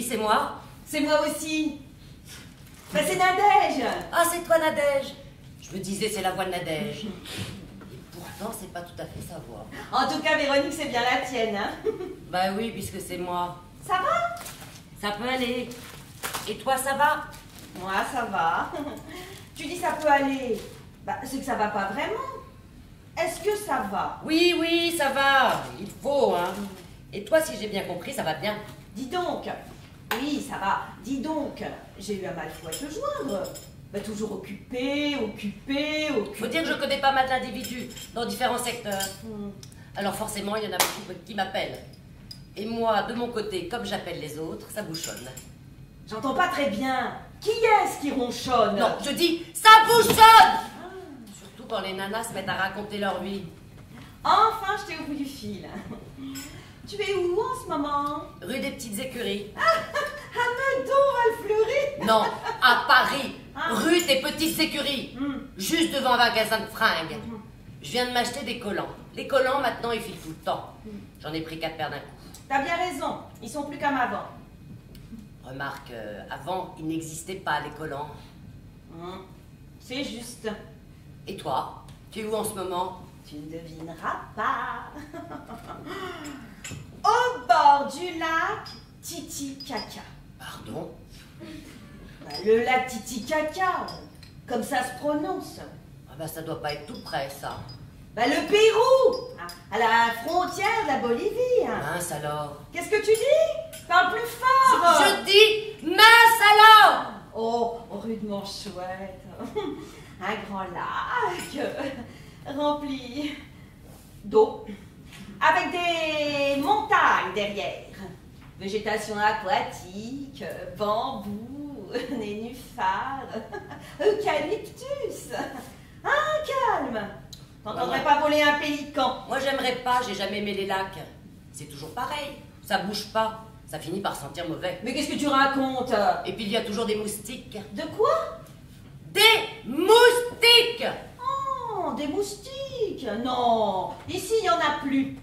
c'est moi. C'est moi aussi. Ben, c'est Nadège. Ah, c'est toi, Nadège. Je me disais, c'est la voix de Nadège. Et pourtant, c'est pas tout à fait sa voix. En tout cas, Véronique, c'est bien la tienne, hein. Bah oui, puisque c'est moi. Ça va? Ça peut aller. Et toi, ça va? Moi, ça va. Tu dis ça peut aller. Bah, c'est que ça va pas vraiment. Est-ce que ça va? Oui, oui, ça va. Il faut, hein. Et toi, si j'ai bien compris, ça va bien. Dis donc. Oui, ça va. Dis donc. J'ai eu un mal fou à te joindre. Bah, toujours occupé. Faut dire que je connais pas mal d'individus dans différents secteurs. Alors forcément, il y en a beaucoup qui m'appellent. Et moi, de mon côté, comme j'appelle les autres, ça bouchonne. J'entends pas très bien. Qui est-ce qui ronchonne? Non, je dis, ça bouchonne. Surtout quand les nanas se mettent à raconter leur vie. Enfin, je t'ai au bout du fil. Tu es où en ce moment? Rue des Petites Écuries. À Meudon, Valfleury? Non, à Paris. Ah. Rue des Petites Écuries. Juste devant un magasin de fringues. Je viens de m'acheter des collants. Les collants, maintenant, ils filent tout le temps. J'en ai pris 4 paires d'un coup. T'as bien raison. Ils sont plus comme avant. Remarque, avant, il n'existait pas les collants. C'est juste. Et toi, tu es où en ce moment? Tu ne devineras pas. Au bord du lac Titicaca. Pardon? Bah, le lac Titicaca, comme ça se prononce. Ah bah ça doit pas être tout près, ça. Bah, le Pérou, à la frontière de la Bolivie. Mince alors. Qu'est-ce que tu dis? Parle plus fort. Je dis mince alors. Oh, rudement chouette. Un grand lac rempli d'eau, avec des montagnes derrière. Végétation aquatique, bambou, nénuphars, eucalyptus. Calme. T'entendrais pas voler un pélican. Moi j'aimerais pas, j'ai jamais aimé les lacs. C'est toujours pareil, ça bouge pas. Ça finit par sentir mauvais. Mais qu'est-ce que tu racontes? Et puis il y a toujours des moustiques. De quoi? Des moustiques! Oh, des moustiques. Non, ici il y en a plus.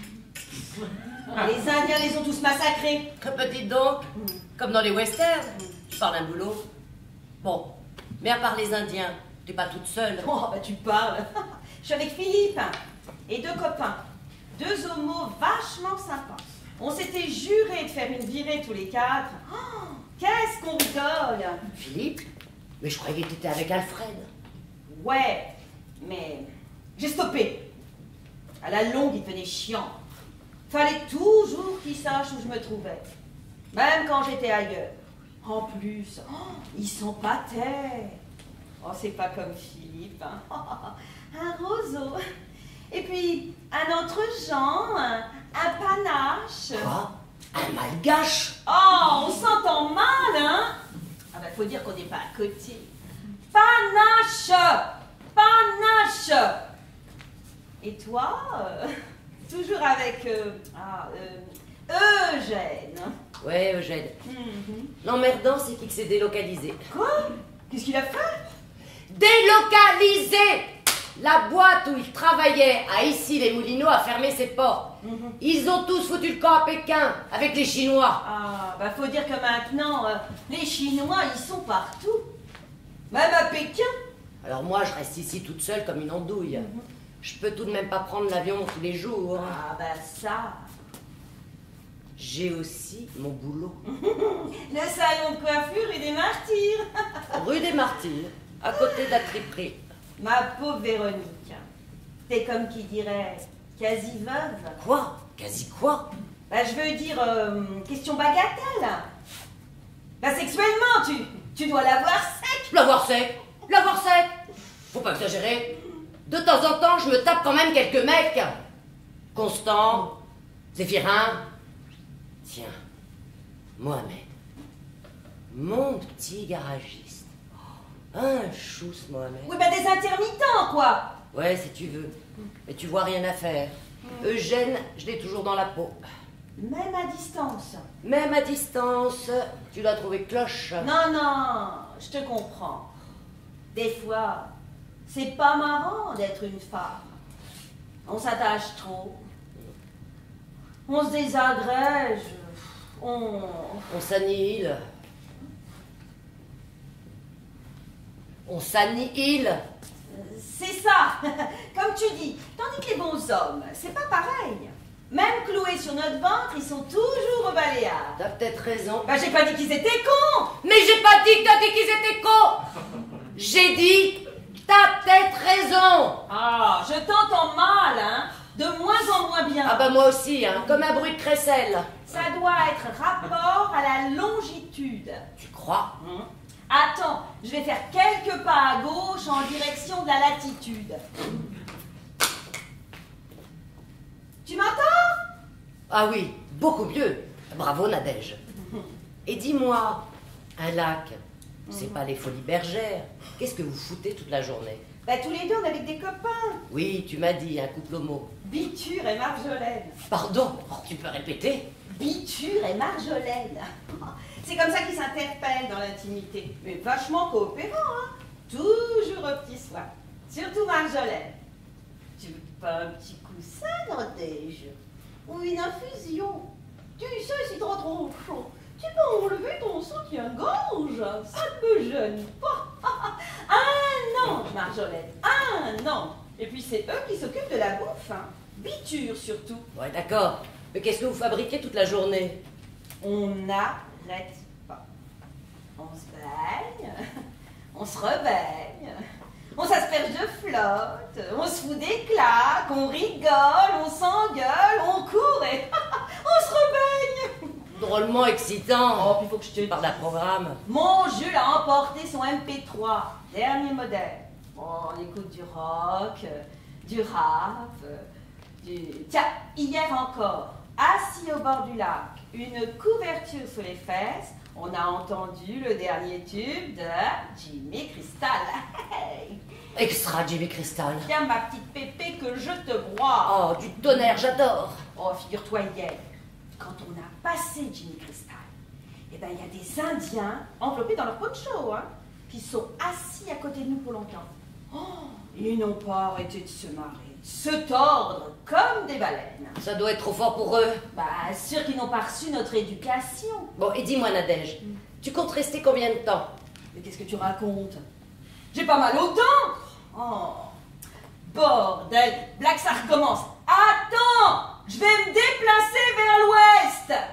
Les Indiens les ont tous massacrés. Petite donc, comme dans les westerns. Je parle d'un boulot. Bon, mais à part les Indiens, t'es pas toute seule. Oh, bah tu parles. Je suis avec Philippe et 2 copains. 2 homos vachement sympas. On s'était juré de faire une virée tous les 4. Oh, qu'est-ce qu'on rigole. Philippe? Mais je croyais que t'étais avec Alfred. Ouais, mais j'ai stoppé. À la longue, il devenait chiant. Fallait toujours qu'il sache où je me trouvais. Même quand j'étais ailleurs. En plus, il s'empâtait. Oh, c'est pas comme Philippe. Hein. Un roseau. Et puis, un entre-gens, un panache. Quoi? Un malgache? Oh, on s'entend mal, hein? Ah bah, faut dire qu'on n'est pas à côté. Panache! Panache! Et toi, toujours avec Eugène. Ouais, Eugène. L'emmerdant, c'est qu'il s'est délocalisé. Quoi? Qu'est-ce qu'il a fait? Délocalisé! La boîte où il travaillait à Issy-les-Moulineaux a fermé ses portes. Ils ont tous foutu le camp à Pékin avec les Chinois. Ah, bah faut dire que maintenant, les Chinois, ils sont partout. Même à Pékin. Alors moi, je reste ici toute seule comme une andouille. Je peux tout de même pas prendre l'avion tous les jours. Ah, bah ça. J'ai aussi mon boulot. Le salon de coiffure et des martyrs. Rue des Martyrs, à côté de la triperie. Ma pauvre Véronique, t'es comme qui dirait quasi veuve. Quoi? Quasi quoi? Bah je veux dire, question bagatelle. Bah sexuellement, tu dois l'avoir sec. L'avoir sec? L'avoir sec? Faut pas exagérer. De temps en temps, je me tape quand même quelques mecs. Constant, Zéphirin. Tiens, Mohamed. Mon petit garagiste. Un chou, ce Mohamed. Oui, bah des intermittents, quoi. Ouais, si tu veux. Mais tu vois rien à faire. Eugène, je l'ai toujours dans la peau. Même à distance. Même à distance, tu dois trouver cloche. Non, je te comprends. Des fois, c'est pas marrant d'être une femme. On s'attache trop. On se désagrège. On s'annihile. On s'annihile. C'est ça, comme tu dis. Tandis que les bons hommes, c'est pas pareil. Même cloués sur notre ventre, ils sont toujours au baléares. T'as peut-être raison. Bah, j'ai pas dit qu'ils étaient cons. Mais j'ai pas dit que t'as dit qu'ils étaient cons. J'ai dit, t'as peut-être raison. Ah, je t'entends mal, hein. De moins en moins bien. Ah bah moi aussi, hein, comme un bruit de crécelle. Ça doit être rapport à la longitude. Tu crois? Attends, je vais faire quelques pas à gauche en direction de la latitude. Tu m'entends? Ah oui, beaucoup mieux. Bravo Nadège. Et dis-moi, un lac, c'est pas les Folies Bergères. Qu'est-ce que vous foutez toute la journée? Bah, tous les deux, on est avec des copains. Oui, tu m'as dit, un couple homo. Biture et Marjolaine. Pardon, tu peux répéter? Biture et Marjolaine. C'est comme ça qu'ils s'interpellent dans l'intimité. Mais vachement coopérants, hein. Toujours au petit soin. Surtout Marjolaine. Tu veux pas un petit coussin, Nadège? Ou une infusion? Tu sais, c'est trop chaud. Tu peux enlever ton soutien-gorge. Ça ne me gêne pas. Ah non, Marjolaine. Ah non. Et puis c'est eux qui s'occupent de la bouffe, hein. Biture surtout. Ouais, d'accord. Mais qu'est-ce que vous fabriquez toute la journée? On n'arrête pas. On se baigne, on se rebaigne, on s'asperge de flotte, on se fout des claques, on rigole, on s'engueule, on court et on se rebaigne. Drôlement excitant. Oh, puis faut que je te Par la programme. Mon Jules a emporté son MP3, dernier modèle. Bon, on écoute du rock, du rap, Tiens, hier encore, assis au bord du lac, une couverture sous les fesses, on a entendu le dernier tube de Jimmy Crystal. Extra Jimmy Crystal. Tiens, ma petite pépé, que je te broie. Oh, du tonnerre, j'adore. Oh, figure-toi hier, quand on a passé Jimmy Crystal, eh ben, il y a des Indiens enveloppés dans leur poncho, hein, qui sont assis à côté de nous pour longtemps. Oh, ils n'ont pas arrêté de se marrer, de se tordre comme des baleines. Ça doit être trop fort pour eux. Bah, sûr qu'ils n'ont pas reçu notre éducation. Bon, et dis-moi Nadège, tu comptes rester combien de temps? Mais qu'est-ce que tu racontes? J'ai pas mal aux dents. Oh, bordel, Black, ça recommence. Attends, je vais me déplacer vers l'ouest.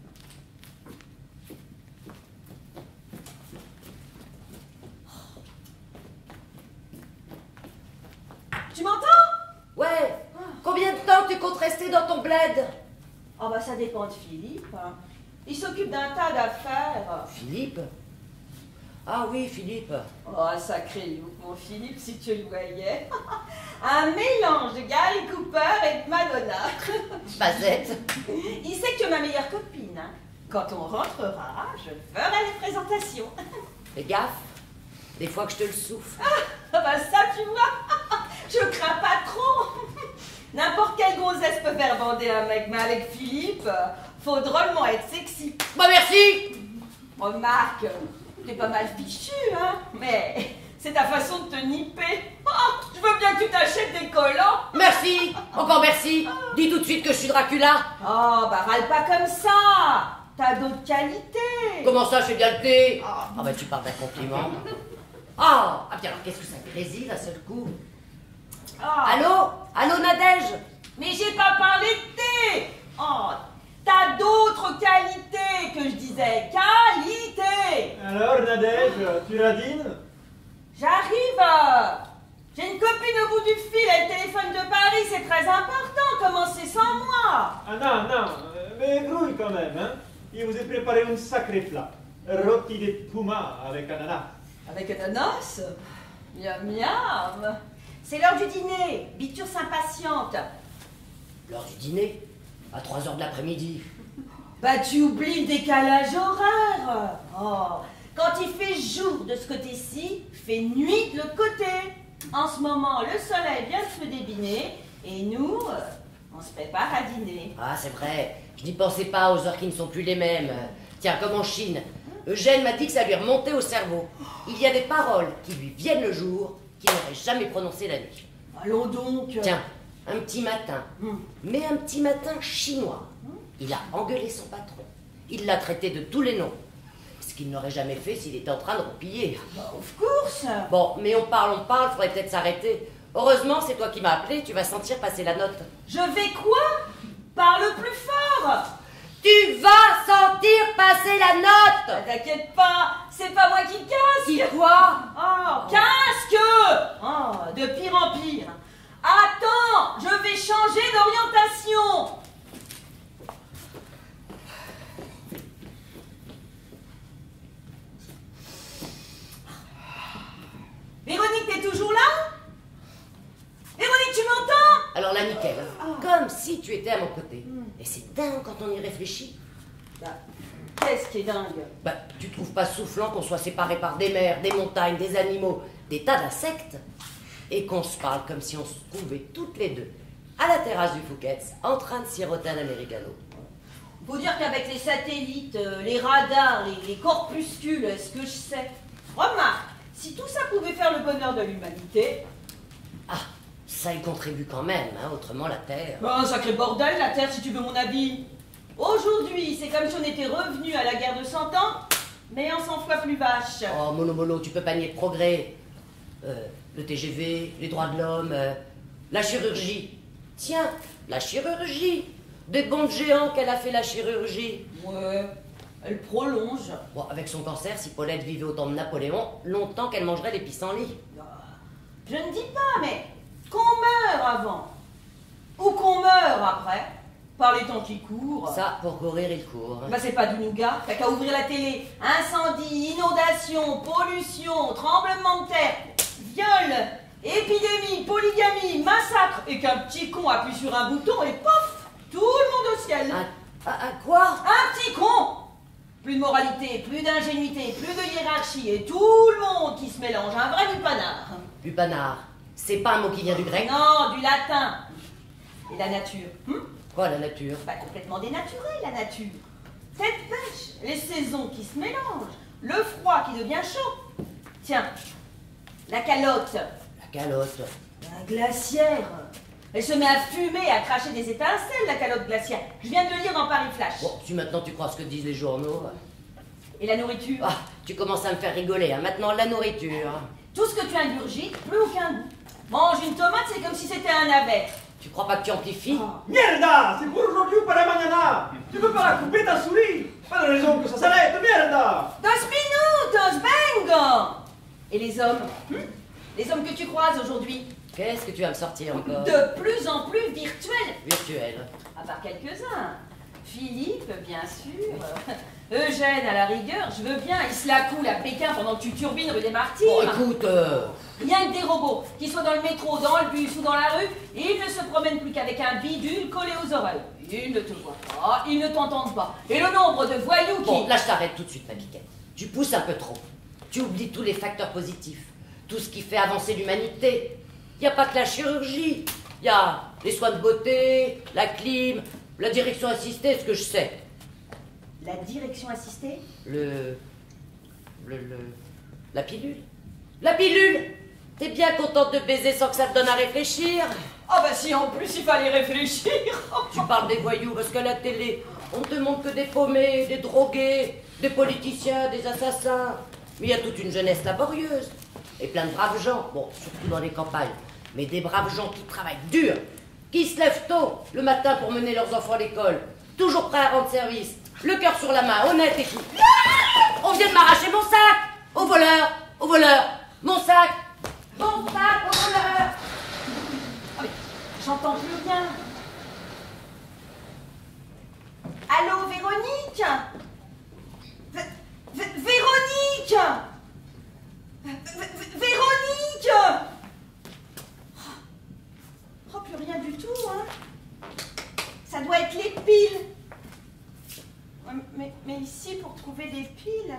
Tu m'entends? Ouais. Combien de temps tu comptes rester dans ton bled? Oh bah ça dépend de Philippe. Hein. Il s'occupe d'un tas d'affaires. Philippe? Ah oui, Philippe. Oh, un sacré look, mon Philippe, si tu le voyais. Un mélange de Gary Cooper et de Madonna. Basette. Il sait que tu es ma meilleure copine. Hein. Quand on rentrera, je ferai les présentations. Fais gaffe. Des fois que je te le souffle. Ah bah ça, tu vois, je crains pas trop. N'importe quelle grossesse peut faire bander un mec, mais avec Philippe, faut drôlement être sexy. Bah merci. Remarque, t'es pas mal fichu, hein, mais c'est ta façon de te nipper. Oh, je veux bien que tu t'achètes des collants. Merci. Encore merci. Dis tout de suite que je suis Dracula. Oh, bah râle pas comme ça. T'as d'autres qualités. Comment ça, je fais bien le thé? Ah bah tu parles d'un compliment. Ah bien alors qu'est-ce que ça grésille d'un seul coup? Ah. Allô? Allô Nadège? Mais j'ai pas parlé de thé. Oh, t'as d'autres qualités que je disais. Qualité. Alors, Nadège, tu radines? J'arrive. J'ai une copine au bout du fil, elle téléphone de Paris, c'est très important. Commencez sans moi. Ah non, mais grouille quand même, hein. Il vous ai préparé un sacré plat. Rôti de puma avec ananas. Avec ananas? Miam miam. C'est l'heure du dîner. Biture s'impatiente. L'heure du dîner? À 3h de l'après-midi. Bah tu oublies le décalage horaire. Oh, quand il fait jour de ce côté-ci, il fait nuit de l'autre côté. En ce moment, le soleil vient de se débiner et nous, on se prépare à dîner. Ah c'est vrai, je n'y pensais pas aux heures qui ne sont plus les mêmes. Tiens, comme en Chine, Eugène m'a dit que ça lui remontait au cerveau. Il y a des paroles qui lui viennent le jour, qu'il n'aurait jamais prononcées la nuit. Allons donc. Tiens, un petit matin, mais un petit matin chinois. Il a engueulé son patron. Il l'a traité de tous les noms. Ce qu'il n'aurait jamais fait s'il était en train de roupiller. Bah, of course. Bon, mais on parle, faudrait peut-être s'arrêter. Heureusement, c'est toi qui m'as appelé, tu vas sentir passer la note. Je vais quoi? Parle plus fort. Tu vas sentir passer la note. T'inquiète pas, c'est pas moi qui casque. Qui quoi? Oh, casque. Oh, de pire en pire. Attends, je vais changer d'orientation. Véronique, t'es toujours là? Véronique, tu m'entends? Alors là, nickel. Comme si tu étais à mon côté. Et c'est dingue quand on y réfléchit. Bah, qu'est-ce qui est dingue? Bah, tu trouves pas soufflant qu'on soit séparés par des mers, des montagnes, des animaux, des tas d'insectes? Et qu'on se parle comme si on se trouvait toutes les deux à la terrasse du Fouquet's, en train de siroter un americano. Faut dire qu'avec les satellites, les radars, les corpuscules, ce que je sais. Remarque, si tout ça pouvait faire le bonheur de l'humanité... Ah, ça y contribue quand même, hein, autrement la Terre... Un sacré bordel, la Terre, si tu veux mon avis. Aujourd'hui, c'est comme si on était revenu à la guerre de 100 ans, mais en 100 fois plus vache. Oh, Mono, tu peux pas nier le progrès. Le TGV, les droits de l'homme, la chirurgie. Tiens, la chirurgie. Des bons géants qu'elle a fait la chirurgie. Ouais, elle prolonge. Bon, avec son cancer, si Paulette vivait au temps de Napoléon, longtemps qu'elle mangerait des pissenlits. Je ne dis pas, mais qu'on meure avant, ou qu'on meure après, par les temps qui courent. Ça, pour courir, il court. Bah c'est pas du nougat, t'as qu'à ouvrir la télé. Incendie, inondation, pollution, tremblement de terre, viol, épidémie, polygamie, massacre, et qu'un petit con appuie sur un bouton et pof, tout le monde au ciel. Un quoi? Un petit con. Plus de moralité, plus d'ingénuité, plus de hiérarchie, et tout le monde qui se mélange, un vrai lupanard. Lupanard, c'est pas un mot qui vient du grec? Non, du latin. Et la nature. Quoi, la nature? Bah, complètement dénaturée, la nature. Cette pêche, les saisons qui se mélangent, le froid qui devient chaud. Tiens, la calotte. La calotte. La glacière. Elle se met à fumer, à cracher des étincelles, la calotte glaciaire. Je viens de le lire dans Paris Flash. Bon, si maintenant tu crois ce que disent les journaux... Et la nourriture. Ah, tu commences à me faire rigoler, hein. Maintenant, la nourriture. Tout ce que tu ingurgites, plus aucun goût. Mange une tomate, c'est comme si c'était un navet. Tu crois pas que tu amplifies? Mierda! C'est pour aujourd'hui ou para mañana! Tu peux pas la couper ta souris! Pas de raison que ça s'arrête, mierda! 2 minutos, vengo! Et les hommes? Les hommes que tu croises aujourd'hui? Qu'est-ce que tu vas me sortir encore? De plus en plus virtuels. Virtuel. À part quelques-uns. Philippe, bien sûr. Eugène, à la rigueur, je veux bien. Il se la coule à Pékin pendant que tu turbines rue des Martyrs. Bon, écoute... Rien que des robots, qu'ils soient dans le métro, dans le bus ou dans la rue, ils ne se promènent plus qu'avec un bidule collé aux oreilles. Ils ne te voient pas, ils ne t'entendent pas. Et le nombre de voyous qui... Bon, là, je t'arrête tout de suite, ma piquette. Tu pousses un peu trop. Tu oublies tous les facteurs positifs. Tout ce qui fait avancer l'humanité. Il n'y a pas que la chirurgie. Il y a les soins de beauté, la clim, la direction assistée, ce que je sais. La direction assistée? La pilule. La pilule! T'es bien contente de baiser sans que ça te donne à réfléchir? Ah bah si, en plus, il fallait réfléchir. Tu parles des voyous parce qu'à la télé, on te montre que des paumés, des drogués, des politiciens, des assassins. Mais il y a toute une jeunesse laborieuse. Et plein de braves gens, bon, surtout dans les campagnes. Mais des braves gens qui travaillent dur, qui se lèvent tôt le matin pour mener leurs enfants à l'école, toujours prêts à rendre service, le cœur sur la main, honnête et tout. On vient de m'arracher mon sac! Au voleur! Au voleur! Mon sac! Mon sac au voleur! Ah mais, j'entends plus rien. Allô, Véronique? Véronique! Véronique! Oh, plus rien du tout, hein. Ça doit être les piles. Mais ici, pour trouver des piles...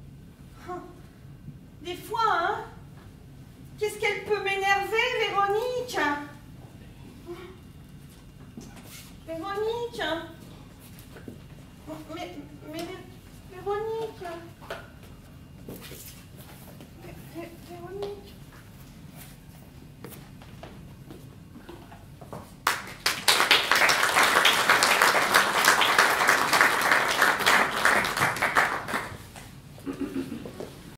Des fois, hein. Qu'est-ce qu'elle peut m'énerver, Véronique? Véronique? Mais Véronique? Véronique?